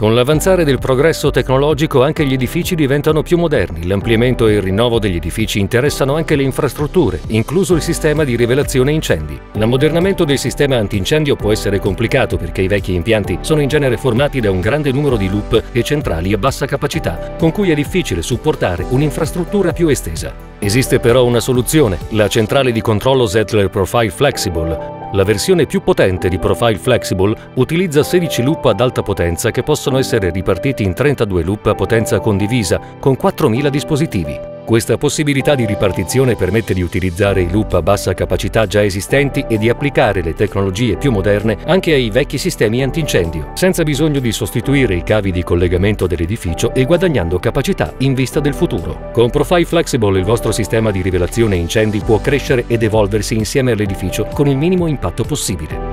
Con l'avanzare del progresso tecnologico anche gli edifici diventano più moderni, l'ampliamento e il rinnovo degli edifici interessano anche le infrastrutture, incluso il sistema di rivelazione incendi. L'ammodernamento del sistema antincendio può essere complicato perché i vecchi impianti sono in genere formati da un grande numero di loop e centrali a bassa capacità, con cui è difficile supportare un'infrastruttura più estesa. Esiste però una soluzione, la centrale di controllo Zettler Profile Flexible. La versione più potente di Profile Flexible utilizza 16 loop ad alta potenza che possono essere ripartiti in 32 loop a potenza condivisa con 4000 dispositivi. Questa possibilità di ripartizione permette di utilizzare i loop a bassa capacità già esistenti e di applicare le tecnologie più moderne anche ai vecchi sistemi antincendio, senza bisogno di sostituire i cavi di collegamento dell'edificio e guadagnando capacità in vista del futuro. Con Profile Flexible il vostro sistema di rivelazione incendi può crescere ed evolversi insieme all'edificio con il minimo impatto possibile.